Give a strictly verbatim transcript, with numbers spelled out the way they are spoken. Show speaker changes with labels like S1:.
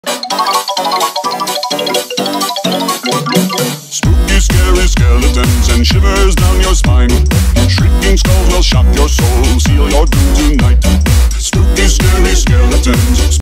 S1: Spooky, scary skeletons and shivers down your spine. Shrieking skulls will shock your soul, seal your doom tonight. Spooky, scary skeletons.